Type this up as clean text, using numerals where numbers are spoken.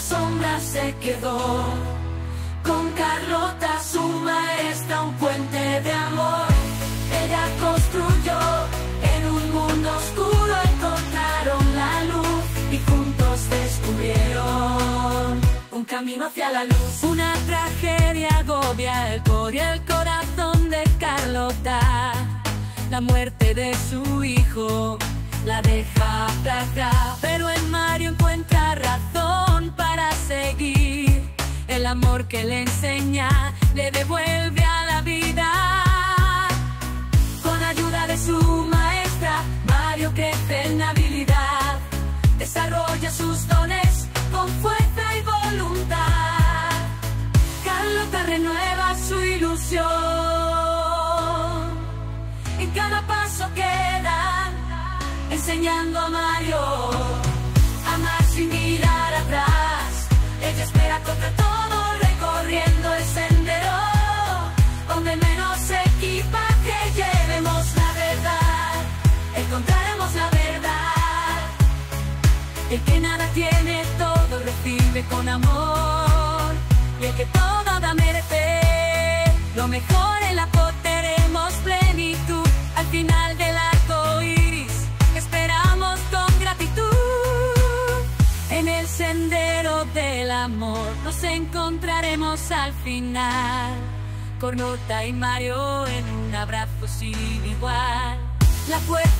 sombra se quedó. Con Carlota, su maestra, un puente de amor. Ella construyó, en un mundo oscuro encontraron la luz y juntos descubrieron un camino hacia la luz. Una tragedia agobia el cor y el corazón de Carlota. La muerte de su hijo la deja atrás, pero en Mario encuentra razón para seguir. El amor que le enseña le devuelve a la vida. Con ayuda de su maestra, Mario crece en habilidad. Desarrolla sus dones con fuerza y voluntad. Carlota renueva su ilusión. En cada paso que da, enseñando a Mario a amar sin mirar atrás. Ella espera contra todo, recorriendo el sendero donde menos equipaje llevemos la verdad. Encontraremos la verdad. El que nada tiene, todo recibe con amor. Y el que todo da merece lo mejor. En la tenemos plenitud al final del arco iris. Esperamos con gratitud. En el sendero del amor nos encontraremos al final. Carlota y Mario en un abrazo sin igual. La fuerza